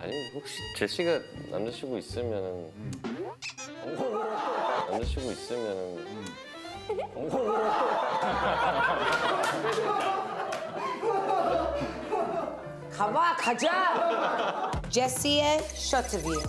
아니 혹시 제시가 남자친구 있으면은 남자친구 있으면은 가봐 가자. 제시의 쇼트뷰.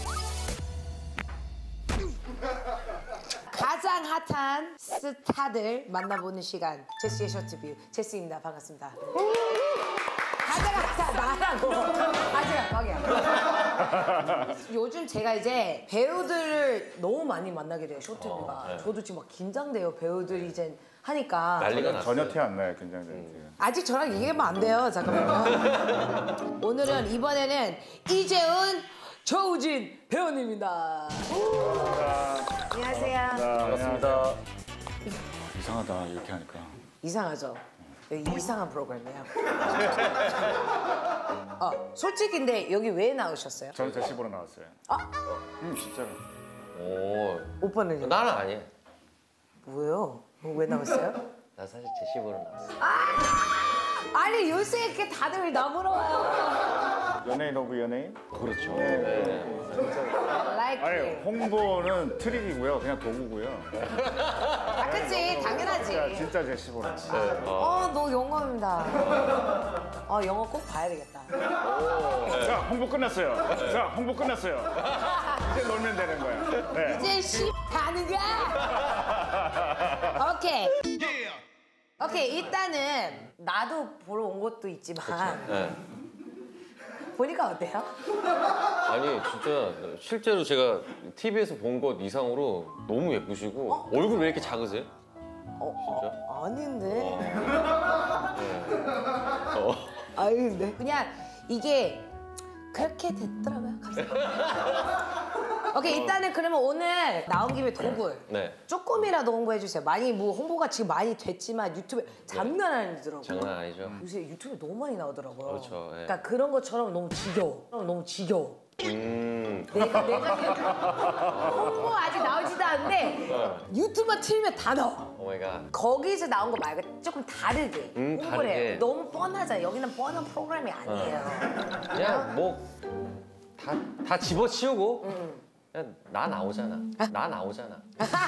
가장 핫한 스타들 만나보는 시간. 제시의 쇼트뷰. 제시입니다. 반갑습니다. 가장 핫한 나라고. 아직 방이야. 요즘 제가 이제 배우들을 너무 많이 만나게 돼요. 쇼트뷰가. 네. 저도 지금 막 긴장돼요. 배우들 이제 하니까. 난리가 났어요. 전혀 티 안 나요, 긴장돼요. 아직 저랑 얘기하면 안 돼요. 잠깐만요. 오늘은 이번에는 이재훈, 조우진 배우님입니다. 안녕하세요. 반갑습니다. 이상하다, 이렇게 하니까. 이상하죠? 여기 이상한 프로그램이에요. 솔직히인데 여기 왜 나오셨어요? 저는 제시 보러 나왔어요. 진짜로. 오, 오빠는요? 나는 아니야. 뭐예요? 왜 나왔어요? 나 사실 제시 보러 나왔어. 아니 요새 이렇게 다들 나 물어봐요. 연예인 오브 연예인? 그렇죠. Like 아니, you. 홍보는 트릭이고요. 그냥 도구고요. 아 그치 당연하지. 진짜 제시 보러 나왔어요. 너 영어입니다. 영어 꼭 봐야 되겠다. 자, 홍보 끝났어요. 자, 홍보 끝났어요. 이제 놀면 되는 거야. 네. 이제 씨 가는가? 오케이. 오케이 일단은 나도 보러 온 것도 있지만 네. 보니까 어때요? 아니 진짜 실제로 제가 TV에서 본 것 이상으로 너무 예쁘시고 얼굴 왜 이렇게 작으세요? 진짜? 아닌데. 어. 아닌데. 그냥 이게 그렇게 됐더라고요. 감사합니다. 오케이 일단은 그러면 오늘 나온 김에 도굴 네. 조금이라도 홍보해 주세요. 많이 뭐 홍보가 지금 많이 됐지만 유튜브에 장난 아니더라고요. 장난 아니죠. 요새 유튜브에 너무 많이 나오더라고요. 그렇죠, 예. 그러니까 그런 것처럼 너무 지겨워. 너무 지겨워. 내가 홍보 아직 나오지도 않는데 유튜브만 틀면 다 나와. 오 마이 갓. 거기서 나온 거 말고 조금 다르게 홍보를 다르게. 해요. 너무 뻔하잖아요. 여기는 뻔한 프로그램이 아니에요. 그냥 뭐 다 집어치우고 그냥 나 나오잖아. 나 나오잖아.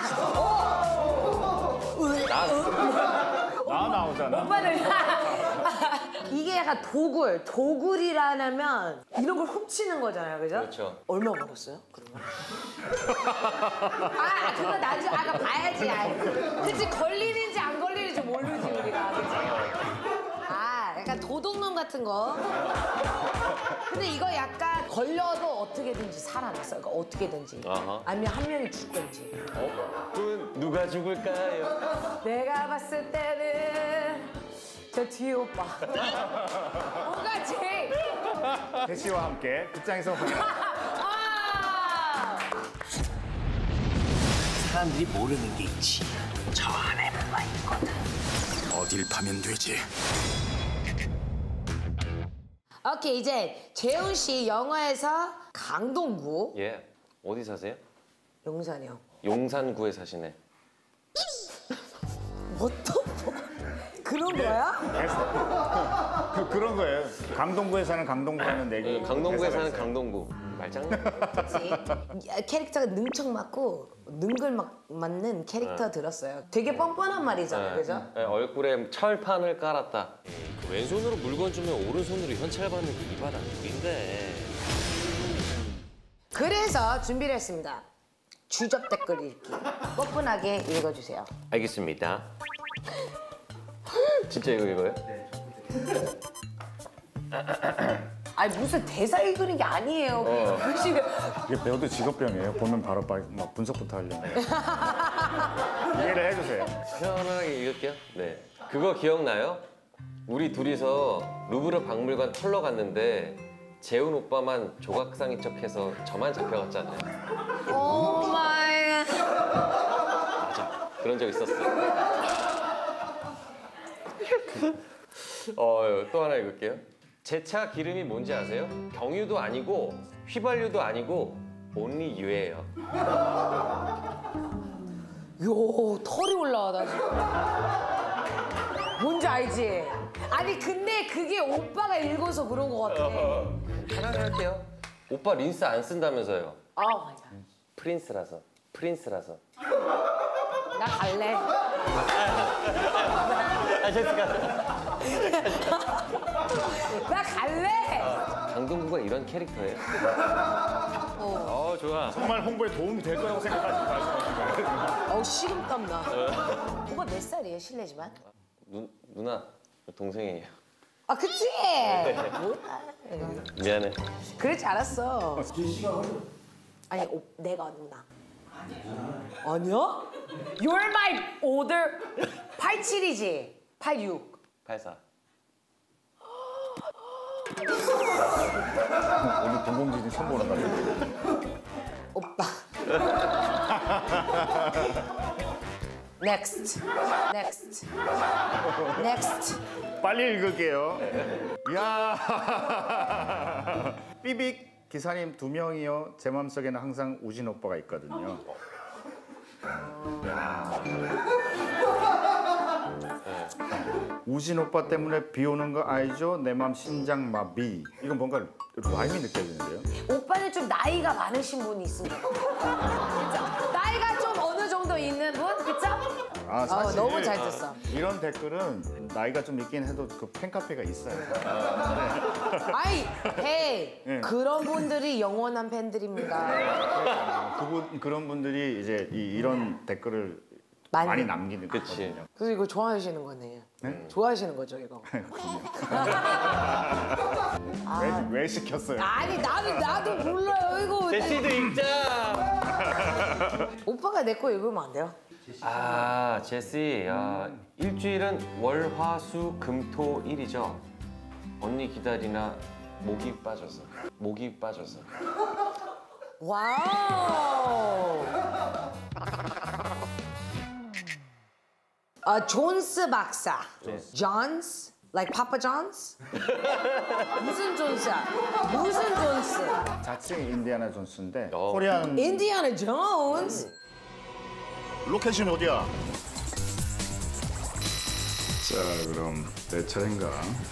나 나오잖아. 오빠는 이게 약간 도굴이라면 이런 걸 훔치는 거잖아요, 그죠? 그렇죠. 얼마 벌었어요? 그러면? 그거 나중에 아까 봐야지. 그치 걸리는지 안 걸리는지 모르지 우리가, 그치? 약간 도둑놈 같은 거. 근데 이거 약간 걸려도 어떻게든지 살아났어. 그러니까 어떻게든지. 아하. 아니면 한 명이 죽든지. 그럼 누가 죽을까요? 내가 봤을 때는 저 뒤에 오빠. 뭐가지? 제시와 함께 극장에서 확인. 사람들이 모르는 게 있지. 저 안에 뭐가 있거든. 어딜 파면 되지? 오케이 이제 재훈 씨 영화에서 강동구 예. 어디 사세요? 용산이요. 용산구에 사시네. 뭐 또? 그런 거야? 그런 거예요. 강동구에 사는 강동구라는 얘기. 강동구에 사는 강동구. 말장난. 그치? 캐릭터가 능청 맞고 능글 맞는 캐릭터 들었어요. 되게 뻔뻔한 말이잖아요, 그죠? 네, 얼굴에 철판을 깔았다. 그 왼손으로 물건 주면 오른손으로 현찰 받는 게 이 바닥 누군데. 그래서 준비를 했습니다. 주접 댓글 읽기. 뻔뻔하게 읽어주세요. 알겠습니다. 진짜 이거 이거요? 아니 무슨 대사 읽는 게 아니에요. 글씨가. 이게 배우도 직업병이에요. 보면 바로 막 분석부터 하려고. 이해를 해주세요. 편하게 읽을게요. 네. 그거 기억나요? 우리 둘이서 루브르 박물관 털러 갔는데 재훈 오빠만 조각상인 척해서 저만 잡혀갔잖아요. 오 마이. 맞아. 그런 적 있었어. 또 하나 읽을게요. 제 차 기름이 뭔지 아세요? 경유도 아니고 휘발유도 아니고 온리 유예요. 요 털이 올라와 나 지금. 뭔지 알지? 아니 근데 그게 오빠가 읽어서 그런 거 같아. 하나 할게요. 오빠 린스 안 쓴다면서요? 오 마이 갓. 프린스라서. 나 갈래. 아, 제스카. 나 갈래. 강동구가 이런 캐릭터예요? 좋아. 정말 홍보에 도움이 될 거라고 생각하시고 말씀하신 거예요? 식은땀 나. 오빠 몇 살이에요 실례지만? 누나 동생이에요. 아 그치? 미안해. 그럴 줄 알았어. 아니 내가 누나. 아니야? You're my older 87이지? 86. 84. 오늘 공공지진 처음 보는 거예요. 오빠. Next. 빨리 읽을게요. 야, 삐빅 기사님 2명이요. 제 마음속에는 항상 우진 오빠가 있거든요. 우진 오빠 때문에 비 오는 거 알죠? 내 맘 심장 마비. 이건 뭔가 라임이 느껴지는데요. 오빠는 좀 나이가 많으신 분이 있습니다. 그쵸? 나이가 좀 어느 정도 있는 분? 그쵸? 아, 사실 너무 잘 됐어. 이런 댓글은 나이가 좀 있긴 해도 그 팬카페가 있어요. 아이, 헤이. 네. 그런 분들이 영원한 팬들입니다. 그런 분들이 이제 이런 댓글을 많이 많이 남기는 그치. 거거든요. 그래서 이거 좋아하시는 거네요. 좋아하시는 거죠, 이거. 왜 시켰어요? 아니, 나도 몰라요, 이거. 제시도 읽자. 오빠가 내 거 읽으면 안 돼요? 아, 제시. 일주일은 월, 화, 수, 금, 토, 일이죠. 언니 기다리나 목이 빠져서. 와우. 존스 박사. 존스? Like Papa John's? 무슨 존스야? 무슨 존스? 자칭 인디아나 존스인데 어. 코리안 인디아나 존스? 로켓은 어디야? 자, 그럼 내 차례인가?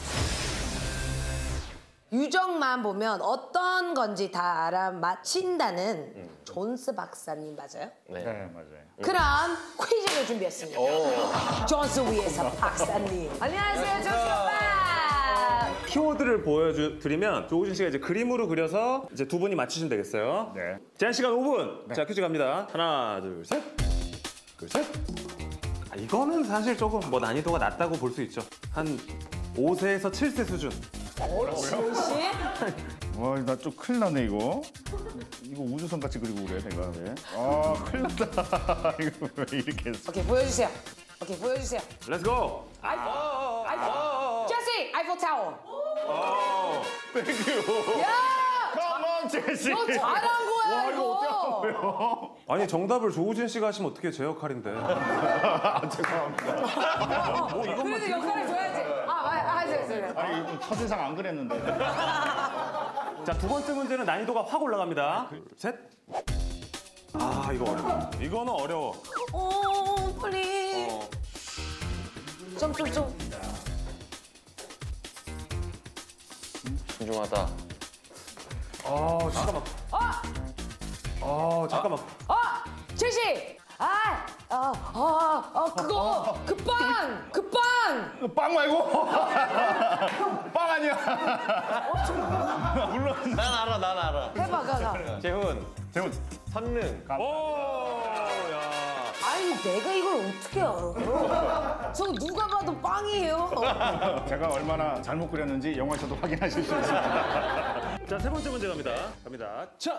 유정만 보면 어떤 건지 다 알아맞힌다는 존스 박사님 맞아요? 네. 네, 맞아요. 그럼 퀴즈를 준비했습니다. 존스 위해서 박사님. 안녕하세요, 존스 오빠. 키워드를 보여드리면 조우진 씨가 이제 그림으로 그려서 이제 두 분이 맞히시면 되겠어요. 네. 제한 시간 5분. 자, 퀴즈 갑니다. 하나, 둘, 셋. 이거는 사실 조금 뭐 난이도가 낮다고 볼 수 있죠. 한 5세에서 7세 수준. 지훈 씨? 와, 나 좀 큰일 났네 이거. 이거 우주선 같이 그리고 그래 내가 왜? 아, 큰일 났다. 이거 왜 이렇게 했어? 오케이, 보여주세요. 렛츠 고. 아이폰. 제시, 아이폰 타워. 땡큐. 야, 컴온 제시. 너 잘한 거야, 와, 이거 어떻게 한 이거. 거예요? 아니 정답을 조우진 씨가 하시면 어떻게 제 역할인데. 죄송합니다. 그래도 역할을 줘야지. 네. 아니 이거 첫인상 안 그랬는데. 자, 두 번째 문제는 난이도가 확 올라갑니다. 둘, 셋. 아, 이거 어려워. 이거는 어려워. 플리. 좀. 신중하다. 잠깐만. 잠깐만. 제시. 그거 그 빵. 빵 말고. 빵 아니야. 물론. 난 알아. 해봐, 가. 재훈, 재훈. 선능. 야. 아니 내가 이걸 어떻게 알아? 저 누가 봐도 빵이에요. 제가 얼마나 잘못 그렸는지 영화에서도 확인하실 수 있습니다. 자, 세 번째 문제 갑니다. 자.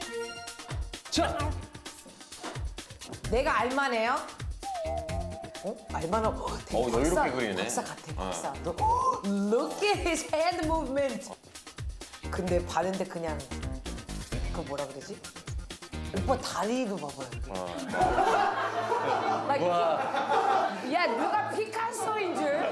내가 알만해요? 알만하고. 되게 여유롭게 박사, 그리네. 박사 같아, 박사. 너 look at his hand movement. 근데 봤는데 그냥 그 뭐라 그러지? 오빠 다리도 봐봐요. Like, 야, 누가 피카소인 줄?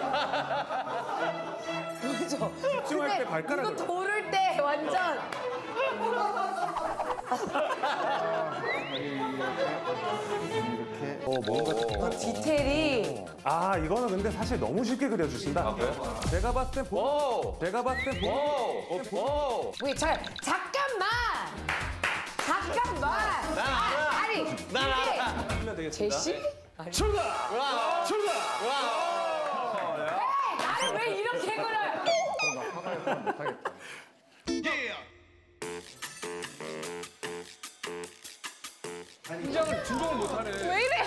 그죠? 집중할 때 발가락을. 이거 도를 때 완전. 이렇게 어, 디테일이. 아 이거는 근데 사실 너무 쉽게 그려주신다. 아, 그래요? 제가 봤을 때 오! 제가 봤을 때 오! 왜 잠깐만. 아니 난 알아. 하면 되겠습니다. 제시? 출발! 출발! 나를 왜 이렇게 그려요? 진정을 못하네. 왜 이래요?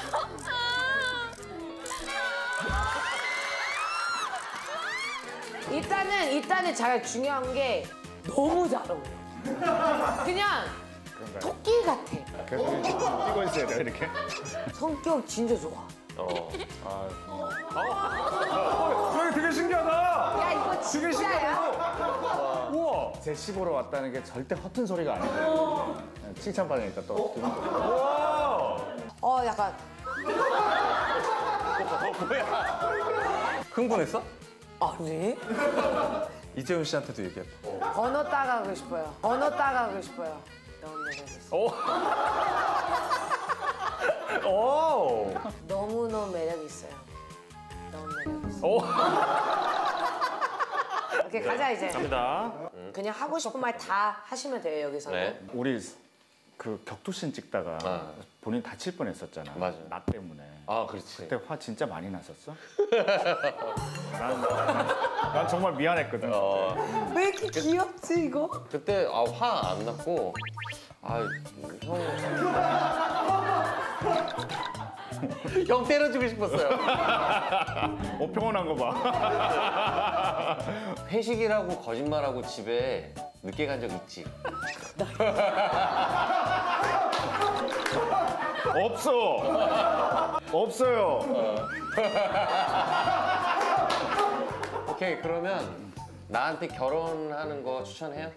일단은 제가 중요한 게 너무 잘 어울려. 그냥 토끼 같아. 계속 뛰고 있어야 돼요, 이렇게. 성격 진짜 좋아. 여기 되게 신기하다. 야 이거 진짜야? 우와. 제시 보러 왔다는 게 절대 허튼 소리가 아니에요. 칭찬받으니까 또 기분 좋고. 약간 흥분했어? 아니 이재훈 씨한테도 얘기해. 번호 따가고 싶어요. 너무 매력있어. 오. 너무너무 매력있어요. 너무 매력있어. 오. 오케이 가자 이제. 갑니다. 그냥 하고 싶은 말 다 하시면 돼요 여기서는. 네. 우리 그 격투신 찍다가 아. 본인 다칠 뻔했었잖아. 맞아. 나 때문에. 아, 그렇지. 그때 화 진짜 많이 났었어? 난 정말 미안했거든. 왜 이렇게 귀엽지 이거? 그때 화 안 났고 형 때려주고 싶었어요. 평온한 거 봐. 회식이라고 거짓말하고 집에 늦게 간 적 있지? 없어요. 오케이, 그러면 나한테 결혼하는 거 추천해요?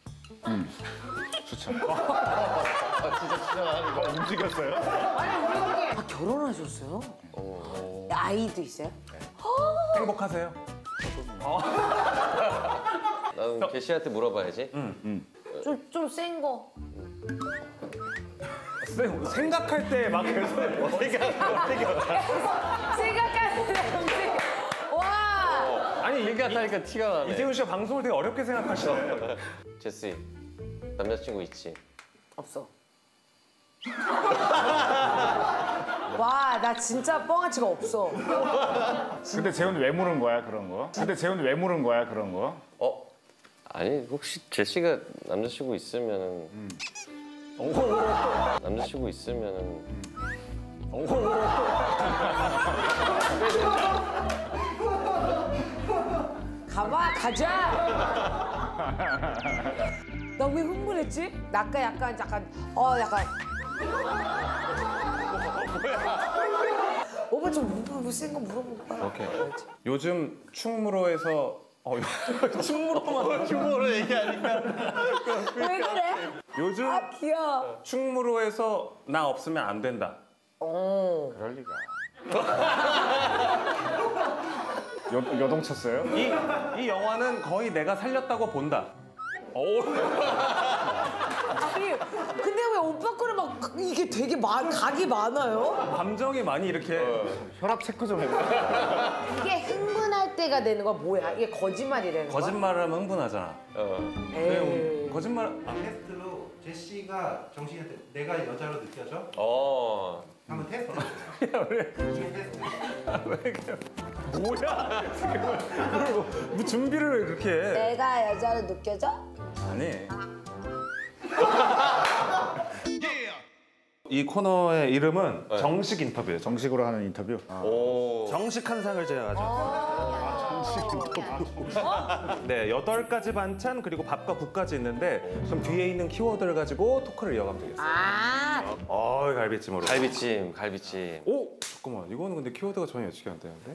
추천. 진짜 추천하는 거. 움직였어요? 결혼하셨어요? 아이도 있어요? 행복하세요? 나는 개씨한테 물어봐야지. 좀 센 거. 생각할 때 막 계속 생각하는데 와. 아니, 얘기하니까 티가 나네. 이재훈 씨가 방송을 되게 어렵게 생각하시네. 제시, 남자친구 있지? 없어. 와, 나 진짜 뻥아치가 없어. 근데 재훈 왜 물은 거야 그런 거? 아니, 혹시 제시가 남자친구 있으면은 남자친구 있으면은 가자. 나 왜 흥분했지? 나 아까 약간 오빠 좀 센 거 물어볼까? 오케이. 요즘 충무로에서 충무로 얘기하니까 왜 그래? 요즘 귀여워. 충무로에서 나 없으면 안 된다. 그럴 리가. 요동 쳤어요? 이 영화는 거의 내가 살렸다고 본다. 아니, 근데 왜 오빠 거는 막 이게 되게 각이 많아요? 감정이 많이 이렇게 혈압 체크 좀 해봐. 이게 흥분할 때가 되는 거 뭐야? 이게 거짓말이라는 거야? 거짓말을 하면 흥분하잖아. 에이. 거짓말 테스트로 제시가 정신한테 내가 여자로 느껴져? 한번 테스트 해보세요. 뭐야? 지금 뭐 준비를 이렇게 해? 내가 여자로 느껴져? 아니. 이 코너의 이름은 정식 인터뷰예요. 정식으로 하는 인터뷰. 정식한 상을 제공하죠. 네, 8가지 반찬 그리고 밥과 국까지 있는데 그럼 뒤에 있는 키워드를 가지고 토크를 이어가면 되겠어요. 갈비찜으로. 갈비찜. 오! 잠깐만, 이거는 근데 키워드가 전혀 예측이 안 되는데?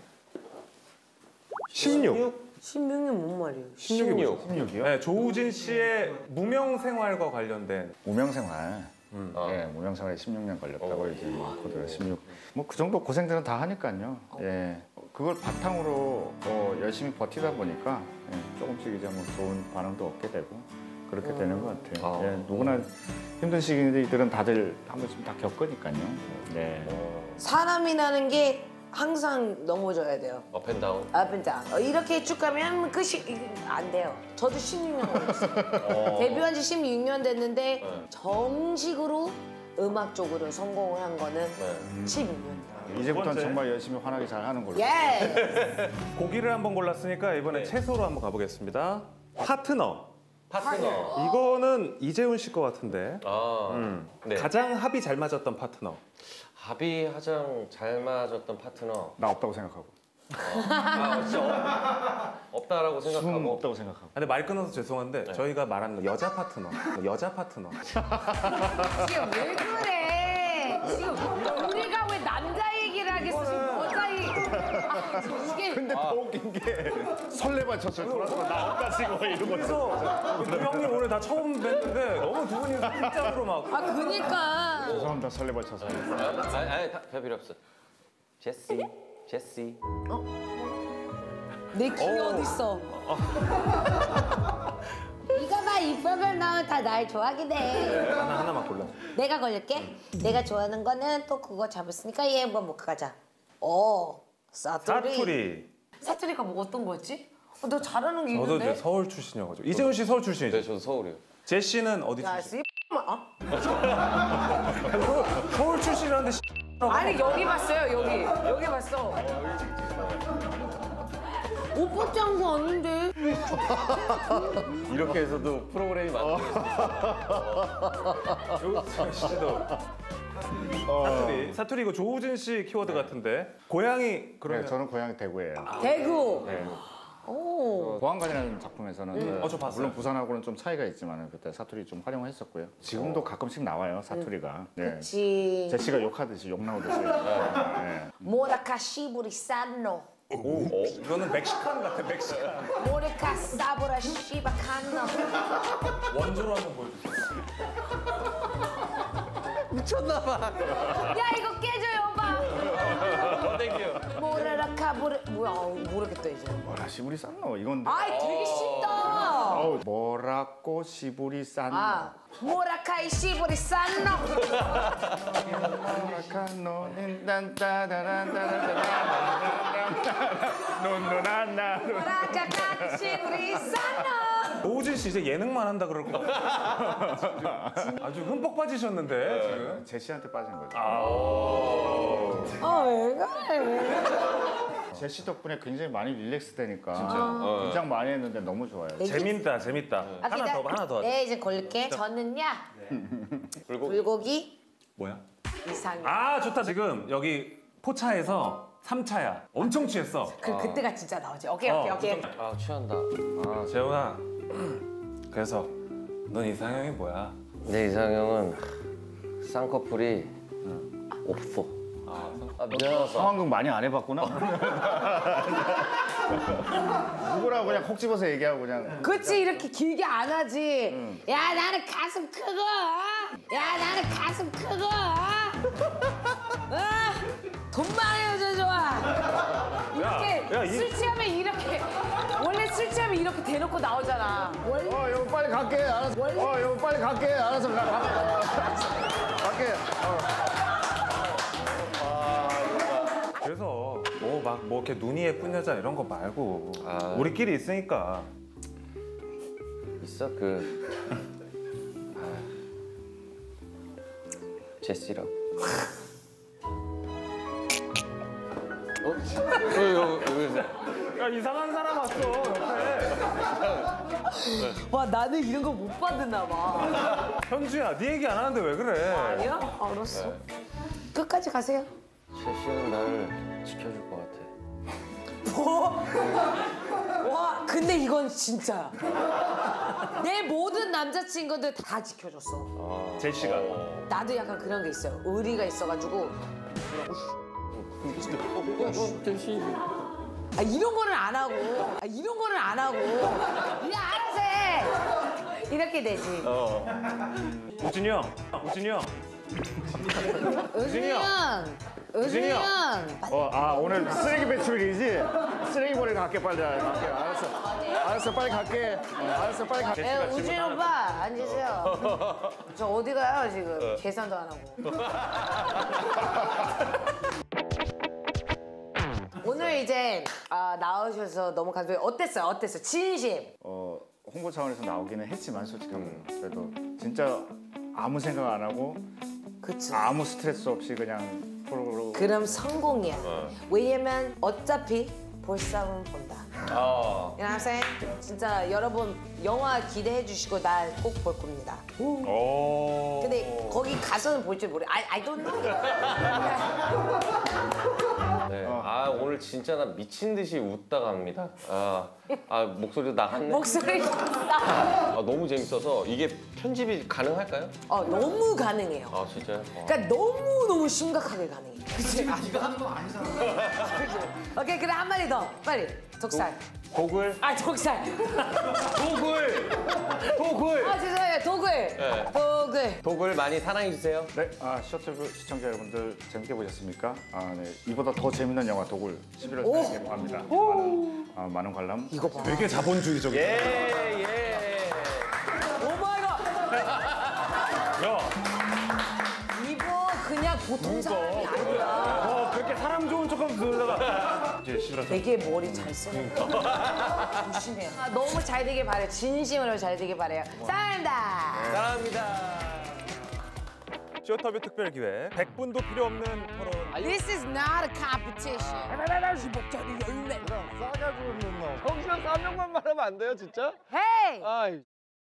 16. 16이 뭔 말이에요? 16이요? 네, 조우진 씨의 무명 생활과 관련된 무명생활. 예, 무명생활에 16년 걸렸다고 이제 코드가 16. 뭐 그 정도 고생들은 다 하니까요. 예, 그걸 바탕으로 열심히 버티다 보니까 조금씩 이제 뭐 좋은 반응도 얻게 되고 그렇게 되는 것 같아요. 예, 누구나 힘든 시기들은 다들 한 번씩 다 겪으니까요. 네. 사람이라는 게 항상 넘어져야 돼요. 업앤다운. 앞엔다 이렇게 쭉 가면 끝이 안 돼요. 저도 16년 걸렸어요. 데뷔한 지 16년 됐는데 정식으로 음악 쪽으로 성공을 한 거는 16년. 이제부터는 번째. 정말 열심히 환하게 잘 하는 걸로. 예. 고기를 한번 골랐으니까 이번에 채소로 한번 가보겠습니다. 파트너. 파트너. 이거는 이재훈 씨 것 같은데. 네. 가장 합이 잘 맞았던 파트너. 합이 가장 잘 맞았던 파트너. 나 없다고 생각하고. 진짜 없다라고 숨 생각하고. 없다고 생각하고. 근데 말 끊어서 죄송한데 저희가 말하는 거 여자 파트너. 여자 파트너. 지금 왜 그래? 지금 우리가 왜 남자 얘기를 하겠어? 지금 여자 얘기. 이게 근데 더 웃긴 게 설레발 쳤어요. 돌아서 나 없다 지금 이러고 있어. 두 형님 오늘 다 처음 뵀는데 너무 두 분이 진짜로 막. 그니까. 죄송합니다. 설레발 쳐서. 아니, 별 필요 없어. 제시. 내 키 어딨어? 이거 봐, 이 벽을 넣으면 다 날 좋아하게 돼. 하나만 골라. 내가 걸릴게. 내가 좋아하는 거는 또 그거 잡았으니까 얘 한번 못 가자. 사투리. 사투리가 뭐 어떤 거였지? 너 잘하는 게 저도 있는데? 이제 서울 출신이어가지고. 이재훈 씨 서울 출신이죠? 네, 저도 서울이요. 제시는 어디 야, 출신? 씨. 서울 출신이라는데 아니 여기 봤어요 여기 봤어. 오빠 짱구 아닌데? 이렇게 해서도 프로그램이 많아요. 씨도. 사투리 이거 조우진 씨 키워드 같은데. 고향이 그러면 네, 저는 고향이 대구예요. 대구. 네. 오. 보안관이라는 작품에서는 저 봤어요. 물론 부산하고는 좀 차이가 있지만 그때 사투리 좀 활용했었고요. 지금도 가끔씩 나와요 사투리가. 네. 지 제시가 욕하듯이 욕 나오듯이. 네. 모라카 시부리 산노. 이거는 멕시칸 같아 멕시칸. 모라카 사보라 시바 칸노. 원조로 한번 보여주세요. 야 이거 깨져요 오빠. 땡큐. 모라카 부르. 뭐야 모르겠다 이제. 뭐라 시부리 쌌노 이건데. 아이 되게 쉽다. 어우, 뭐라고 시부리 쌌노. 모라카이 시부리 산노. 모라카노는 딴따라란따라란따라란따라란따라 논논한나. 모라카이 시부리 산노. 조우진 씨 이제 예능만 한다 그럴 것 같아. 아주 흠뻑 빠지셨는데 지금. 제시한테 빠진 거죠. 왜 그래? 제시 덕분에 굉장히 많이 릴렉스 되니까 긴장 많이 했는데 너무 좋아요. 재밌다 재밌다. 하나 더. 네, 이제 걸릴게. 저는요. 불고기 뭐야? 이상해. 아 좋다 지금 여기 포차에서 3차야. 엄청 취했어. 그때가 진짜 나오지. 오케이. 아, 취한다. 아 재훈아. 그래서 넌 이상형이 뭐야? 내 이상형은 쌍꺼풀이 없어. 미안하다. 상황극 많이 안 해봤구나. 누구라고 그냥 콕 집어서 얘기하고 그냥. 그치 이렇게 길게 안 하지. 야, 나는 가슴 크고. 야, 나는 가슴 크고. 돈 많은 여자 좋아. 이렇게 야, 술 취하면 이렇게 원래 술 취하면 이렇게 대놓고 나오잖아. 여보 빨리 갈게. 알았어. 여보 빨리 갈게. 알아서 갈게. 그래서 뭐 이렇게 눈이 예쁜 여자 이런 거 말고 우리끼리 있으니까. 있어 제시라고. 야 이상한 사람 왔어 옆에. 와 나는 이런 거 못 받았나 봐. 현주야 네 얘기 안 하는데 왜 그래? 아니야? 알았어. 끝까지 가세요. 제시는 나를 지켜줄 것 같아. 뭐? 와 근데 이건 진짜 내 모든 남자친구들 다 지켜줬어. 제시가. 나도 약간 그런 게 있어요. 의리가 있어가지고 이런 거는 안 하고 그냥 알아서 해 이렇게 되지. 우진이 형 의준이 형. 의준이 형. 오늘 쓰레기 배출일이지? 쓰레기 버리러 갈게, 빨리. 갈게. 알았어, 빨리 갈게. 알았어, 빨리 갈게. 예, 우진 오빠 앉으세요. 저 어디 가요 지금? 계산도 안 하고. 오늘 이제 나오셔서 너무 감사해요. 어땠어요? 진심. 홍보 차원에서 나오기는 했지만 솔직하게 그래도 진짜 아무 생각 안 하고 그쵸. 아무 스트레스 없이 그냥 프로로 그럼 성공이야. 왜냐면 어차피 볼 사람은 본다. You know what I'm saying? 진짜 여러분 영화 기대해 주시고 나 꼭 볼 겁니다. 근데 거기 가서는 볼 줄 모르. I don't know. 네. 오늘 진짜 나 미친 듯이 웃다 갑니다. 목소리도 나갔네. 목소리 너무 재밌어서 이게 편집이 가능할까요? 너무 가능해요. 진짜요? 그러니까 너무 심각하게 가능해. 그치? 네가 하는 건 아니잖아. 오케이 그래 한 마디 더 빨리. 독살. 독을. 독살. 독을. 죄송해요. 독을. 독을 많이 사랑해 주세요. 네, 셔틀 시청자 여러분들 재밌게 보셨습니까? 네, 이보다 더 재밌는 영화 독을 11월 4일에 개봉합니다. 많은 관람. 이거 봐. 되게 자본주의적이야. 예. 오마이갓. 야, 이거 그냥 보통 사람이 아니야. 그렇게 사람 좋은 척하면서 그러다가 이제 11월 되게 머리 잘 쓰니까 조심해요. 너무 잘 되길 바래요. 진심으로 잘 되길 바래요. 사랑합니다. 사랑합니다. 쇼터뷰 특별 기획 100분도 필요 없는 토론. This is not a competition. 형수랑 3명만 말하면 안 돼요, 진짜? Hey! 아이.